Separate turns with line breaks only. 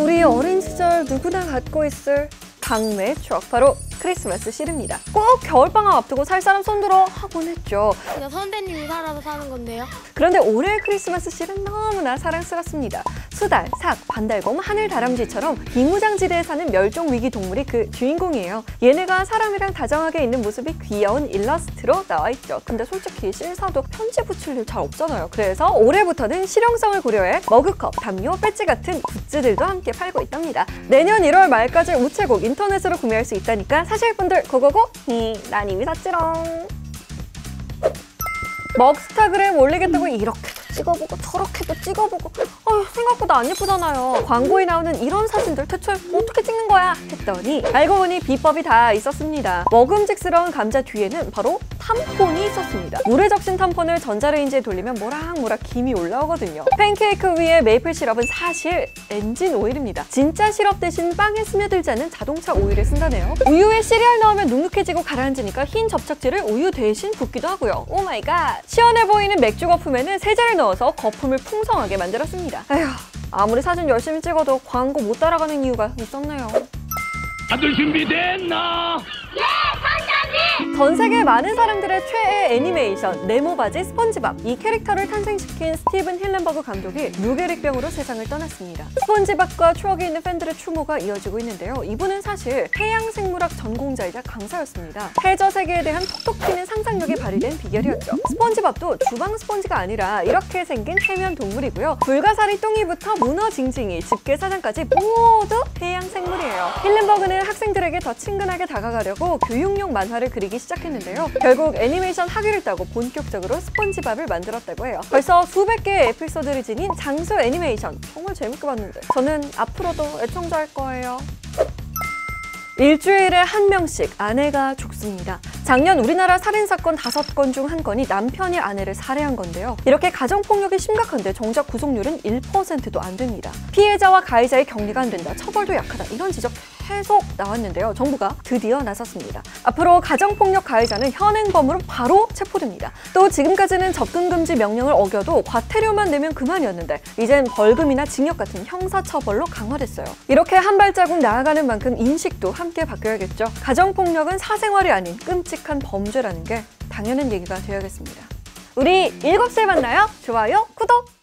우리 어린 시절 누구나 갖고 있을 강매 추억, 바로 크리스마스 실입니다. 꼭 겨울방학 앞두고 살 사람 손들어 하곤 했죠.
그냥 선배님이 살아서 사는 건데요.
그런데 올해 크리스마스 실은 너무나 사랑스럽습니다. 수달, 삭, 반달곰, 하늘다람쥐처럼 비무장지대에 사는 멸종위기 동물이 그 주인공이에요. 얘네가 사람이랑 다정하게 있는 모습이 귀여운 일러스트로 나와있죠. 근데 솔직히 실사도 편지 붙일 일 잘 없잖아요. 그래서 올해부터는 실용성을 고려해 머그컵, 담요, 배지 같은 굿즈들도 함께 팔고 있답니다. 내년 1월 말까지 우체국, 인터넷으로 구매할 수 있다니까 사실 분들 고고고! 난 이미 샀지롱. 먹스타그램 올리겠다고 이렇게도 찍어보고 저렇게도 찍어보고 생각보다 안 예쁘잖아요. 광고에 나오는 이런 사진들 대체 어떻게 찍는 거야? 했더니 알고 보니 비법이 다 있었습니다. 먹음직스러운 감자 뒤에는 바로 탐폰이 있었습니다. 물에 적신 탐폰을 전자레인지에 돌리면 모락모락 김이 올라오거든요. 팬케이크 위에 메이플 시럽은 사실 엔진 오일입니다. 진짜 시럽 대신 빵에 스며들지 않는 자동차 오일을 쓴다네요. 우유에 시리얼 넣으면 눅눅해지고 가라앉으니까 흰 접착제를 우유 대신 붓기도 하고요. 오 마이 갓! 시원해 보이는 맥주 거품에는 세제를 넣어서 거품을 풍성하게 만들었습니다. 에휴, 아무리 사진 열심히 찍어도 광고 못 따라가는 이유가 있었네요.
다들 준비됐나?
전 세계 많은 사람들의 최애 애니메이션 네모바지 스폰지밥, 이 캐릭터를 탄생시킨 스티븐 힐렌버그 감독이 뇌결핵병으로 세상을 떠났습니다. 스폰지밥과 추억이 있는 팬들의 추모가 이어지고 있는데요. 이분은 사실 해양생물학 전공자이자 강사였습니다. 해저 세계에 대한 톡톡 튀는 상상력이 발휘된 비결이었죠. 스폰지밥도 주방 스폰지가 아니라 이렇게 생긴 해면 동물이고요. 불가사리 똥이부터 문어 징징이, 집게사장까지 모두 해양생물이에요. 힐렌버그는 학생들에게 더 친근하게 다가가려고 교육용 만화를 그리기 시작했는데요. 결국 애니메이션 학위를 따고 본격적으로 스폰지밥을 만들었다고 해요. 벌써 수백 개의 에피소드를 지닌 장수 애니메이션, 정말 재밌게 봤는데 저는 앞으로도 애청자일 거예요. 일주일에 한 명씩 아내가 죽습니다. 작년 우리나라 살인사건 5건 중 1건이 남편이 아내를 살해한 건데요. 이렇게 가정폭력이 심각한데 정작 구속률은 1%도 안 됩니다. 피해자와 가해자의 격리가 안 된다, 처벌도 약하다, 이런 지적 계속 나왔는데요. 정부가 드디어 나섰습니다. 앞으로 가정폭력 가해자는 현행범으로 바로 체포됩니다. 또 지금까지는 접근금지 명령을 어겨도 과태료만 내면 그만이었는데 이젠 벌금이나 징역 같은 형사처벌로 강화됐어요. 이렇게 한 발자국 나아가는 만큼 인식도 함께 바뀌어야겠죠. 가정폭력은 사생활이 아닌 끔찍한 범죄라는 게 당연한 얘기가 되어야겠습니다. 우리 7시에 만나요. 좋아요, 구독!